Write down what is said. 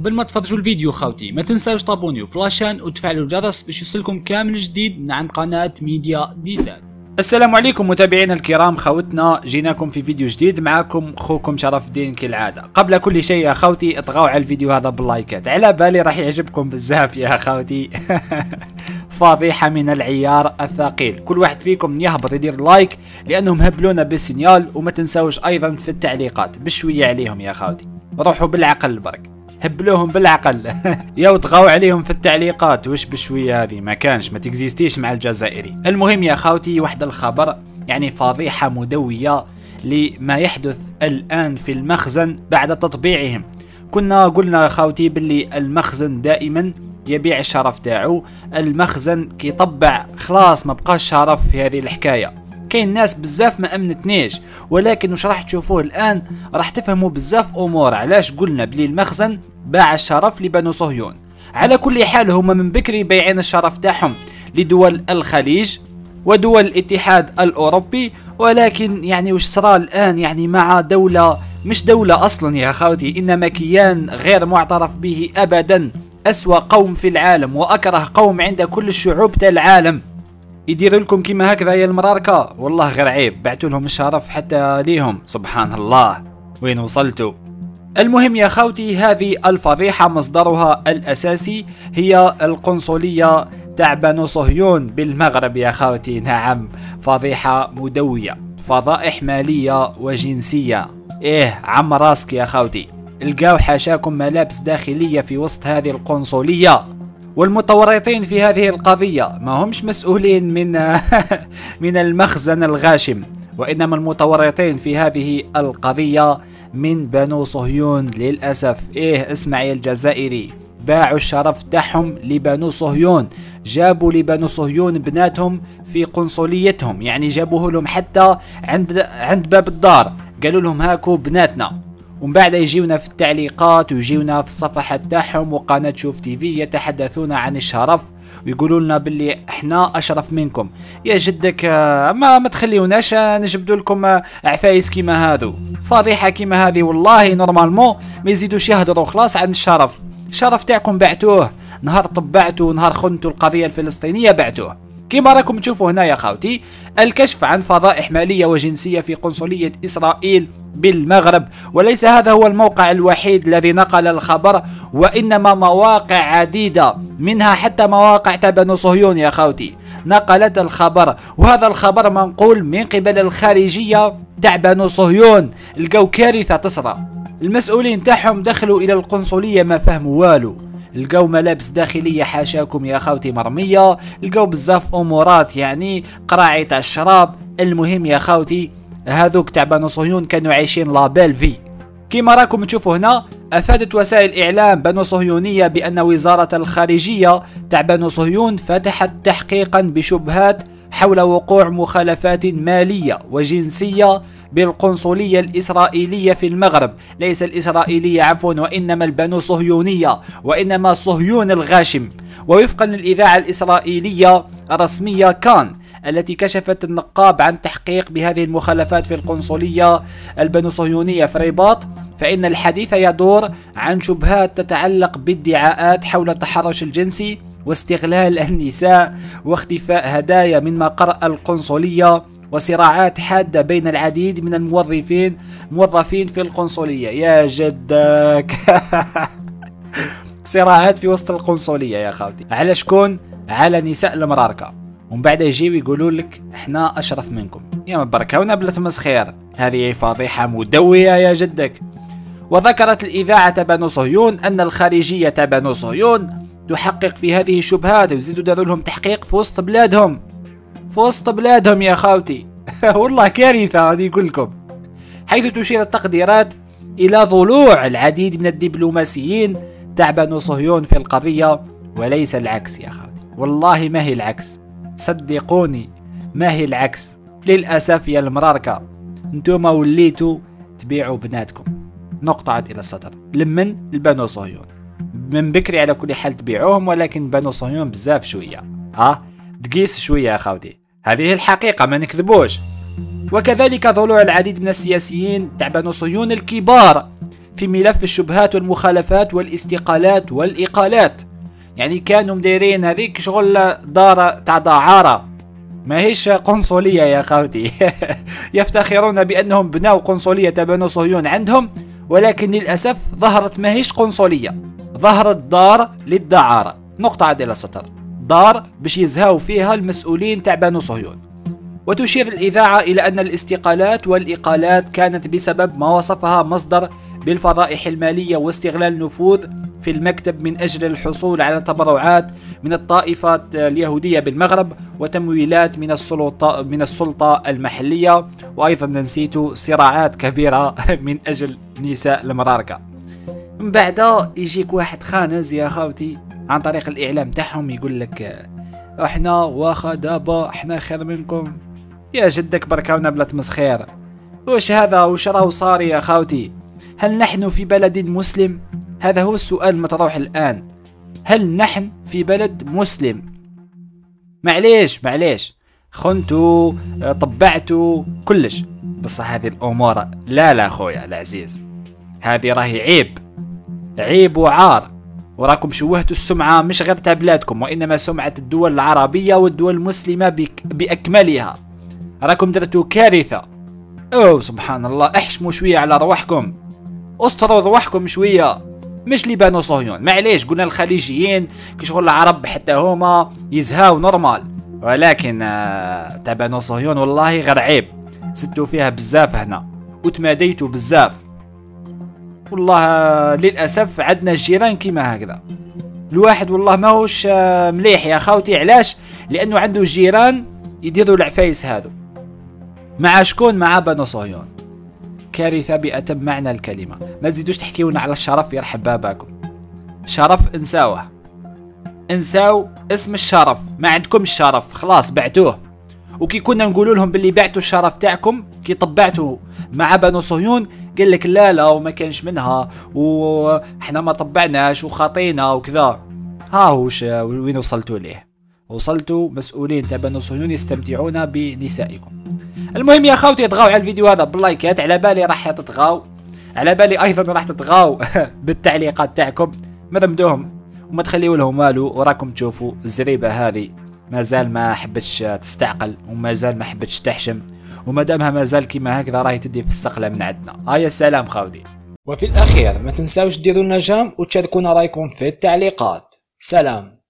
قبل ما تفرجوا الفيديو خوتي ما تنساوش تابونيو في لاشين وتفعلوا الجرس باش يوصلكم كامل جديد من عند قناة ميديا ديزاين. السلام عليكم متابعينا الكرام، خوتنا جيناكم في فيديو جديد، معكم اخوكم شرف الدين كالعاده. قبل كل شيء يا خوتي اطغوا على الفيديو هذا باللايكات، على بالي راح يعجبكم بزاف يا خوتي. فضيحه من العيار الثقيل، كل واحد فيكم يهبط يدير لايك لانهم هبلونا بالسينيال، وما تنساوش ايضا في التعليقات بشويه عليهم يا خوتي، روحوا بالعقل برك، هبلوهم بالعقل. يا وطغوا عليهم في التعليقات، وش بشويه هذه ما كانش ما تكزيستيش مع الجزائري. المهم يا خوتي واحد الخبر، يعني فضيحه مدويه لما يحدث الان في المخزن بعد تطبيعهم. كنا قلنا يا خوتي باللي المخزن دائما يبيع الشرف تاعو، المخزن كيطبع خلاص ما بقاش شرف في هذه الحكايه. كاين ناس بزاف ما امنتنيش، ولكن واش راح تشوفوه الان راح تفهموا بزاف امور علاش قلنا بلي المخزن باع الشرف لبنو صهيون. على كل حال هما من بكري بايعين الشرف تاعهم لدول الخليج ودول الاتحاد الاوروبي، ولكن يعني واش صرا الان يعني مع دوله مش دوله اصلا يا خاوتي، انما كيان غير معترف به ابدا، اسوأ قوم في العالم واكره قوم عند كل الشعوب تاع العالم، يدير لكم كيما هكذا يا المراركة. والله غير عيب، بعتوا لهم الشرف حتى ليهم، سبحان الله وين وصلتوا. المهم يا خوتي هذه الفضيحة مصدرها الأساسي هي القنصلية تاع بنو صهيون بالمغرب يا خوتي. نعم فضيحة مدوية، فضائح مالية وجنسية. ايه عم راسك يا خوتي، القاو حاشاكم ملابس داخلية في وسط هذه القنصلية، والمتورطين في هذه القضية ما همش مسؤولين من المخزن الغاشم، وإنما المتورطين في هذه القضية من بنو صهيون للأسف. إيه اسمع يا الجزائري، باعوا الشرف تاعهم لبنو صهيون، جابوا لبنو صهيون بناتهم في قنصليتهم، يعني جابوه لهم حتى عند باب الدار، قالوا لهم هاكو بناتنا، ومن بعد يجيونا في التعليقات ويجيونا في الصفحات تاعهم وقناة شوف تيفي يتحدثون عن الشرف ويقولوا لنا باللي احنا اشرف منكم. يا جدك ما تخليوناش نجبدوا لكم عفايس كيما هادو، فضيحه كيما هذه والله نورمالمون ما يزيدوش يهضروا خلاص عن الشرف. الشرف تاعكم بعتوه نهار طبعتوا، نهار خنتوا القضيه الفلسطينيه بعتوه. كما راكم تشوفوا هنا يا خوتي الكشف عن فضائح ماليه وجنسيه في قنصليه اسرائيل بالمغرب، وليس هذا هو الموقع الوحيد الذي نقل الخبر، وإنما مواقع عديدة منها حتى مواقع تاع بنو صهيون يا خوتي نقلت الخبر، وهذا الخبر منقول من قبل الخارجية تاع بنو صهيون. لقوا كارثة تصرى، المسؤولين تاعهم دخلوا إلى القنصلية ما فهموا والو، لقوا ملابس داخلية حاشاكم يا خوتي مرمية، لقوا بزاف أمورات يعني قراعي تاع الشراب. المهم يا خوتي هذوك تاع بنو صهيون كانوا عايشين لابيل في. كما راكم تشوفوا هنا افادت وسائل اعلام بنو صهيونيه بان وزاره الخارجيه تاع بنو صهيون فتحت تحقيقا بشبهات حول وقوع مخالفات ماليه وجنسيه بالقنصليه الاسرائيليه في المغرب، ليس الاسرائيليه عفوا، وانما البنو صهيونيه، وانما صهيون الغاشم. ووفقا للاذاعه الاسرائيليه الرسميه كان التي كشفت النقاب عن تحقيق بهذه المخالفات في القنصلية البنو صهيونية في الرباط، فإن الحديث يدور عن شبهات تتعلق بادعاءات حول التحرش الجنسي واستغلال النساء واختفاء هدايا من مقر القنصلية، وصراعات حادة بين العديد من الموظفين في القنصلية. يا جدك. صراعات في وسط القنصلية يا خالتي، على شكون؟ على نساء المراركة، ومن بعد يجيو يقولوا لك احنا اشرف منكم. يا مبركونا بلا تمسخير، هذه فضيحه مدويه يا جدك. وذكرت الاذاعه بنو صهيون ان الخارجيه بنو صهيون تحقق في هذه الشبهات، ويزيدوا داروا لهم تحقيق في وسط بلادهم، في وسط بلادهم يا خاوتي. والله كارثه هذه يقول لكم، حيث تشير التقديرات الى ضلوع العديد من الدبلوماسيين تاع بنو صهيون في القضيه، وليس العكس يا خاوتي، والله ما هي العكس، صدقوني ما هي العكس. للأسف يا المراركة انتوما وليتوا تبيعوا بناتكم، نقطة إلى السطر. لمن البنو صهيون من بكري على كل حال تبيعوهم، ولكن بنو صهيون بزاف شوية، تقيس شوية يا خوتي، هذه الحقيقة ما نكذبوش. وكذلك ضلوع العديد من السياسيين تاع بنو صهيون الكبار في ملف الشبهات والمخالفات والاستقالات والإقالات. يعني كانوا مديرين هذيك شغل دار تاع دعارة، ماهيش قنصلية يا خاوتي. يفتخرون بأنهم بناوا قنصلية بنو صهيون عندهم، ولكن للأسف ظهرت ماهيش قنصلية، ظهرت دار للدعارة. نقطة عدل سطر، دار باش يزهاو فيها المسؤولين تاع بنو صهيون. وتشير الإذاعة إلى أن الاستقالات والإقالات كانت بسبب ما وصفها مصدر بالفضائح المالية واستغلال النفوذ في المكتب من أجل الحصول على تبرعات من الطائفة اليهودية بالمغرب وتمويلات من السلطة المحلية، وأيضا نسيت صراعات كبيرة من أجل نساء المراركة. من بعد يجيك واحد خانز يا خاوتي عن طريق الإعلام تاعهم يقول لك احنا واخا دابا احنا خير منكم. يا جدك بركاونا بلا تمسخير، وش هذا وش راهو صار يا خاوتي؟ هل نحن في بلد مسلم؟ هذا هو السؤال المطروح الآن. هل نحن في بلد مسلم؟ معليش خنتو طبعتو كلش، بصح هذه الأمور لا خويا العزيز، هذه راهي عيب وعار، وراكم شوهتوا السمعة مش غير تاع بلادكم، وإنما سمعة الدول العربية والدول المسلمة بأكملها. راكم درتوا كارثة. أوه سبحان الله، احشموا شوية على رواحكم، استروا رواحكم شوية، مش لي بنو صهيون. معليش قلنا الخليجيين كشغل العرب حتى هما يزهاو نورمال، ولكن تاع بنو صهيون والله غير عيب، ستوا فيها بزاف هنا وتماديتوا بزاف. والله للأسف عندنا الجيران كيما هكذا. الواحد والله ماهوش مليح يا خاوتي. علاش؟ لأنه عنده الجيران يديروا العفايس هادو مع شكون؟ مع بنو صهيون. كارثة بأتم معنى الكلمة. ما تزيدوش تحكيونا على الشرف يرحم باباكم. شرف انساوه، انساو اسم الشرف، ما عندكم الشرف خلاص بعتوه. وكي كنا نقولوا لهم باللي بعتوا الشرف تاعكم كي طبعتوا مع بنو صهيون، قال لك لا وما كانش منها وحنا ما طبعناش وخاطينا وكذا. ها وين وصلتوا ليه؟ وصلتوا مسؤولين تاع بنو صهيون يستمتعون بنسائكم. المهم يا خوتي اطغاو على الفيديو هذا باللايكات، على بالي راح تطغاو، على بالي ايضا راح تطغاو بالتعليقات تاعكم، مرمدوهم وما تخليوا لهم والو. وراكم تشوفوا الزريبه هذه مازال ما حبتش تستعقل ومازال ما حبتش تحشم، وما دامها مازال كيما هكذا راهي تدي في السقله من عندنا. يا سلام خاوتي. وفي الاخير ما تنساوش ديروا لنا جام وتشاركونا رايكم في التعليقات. سلام.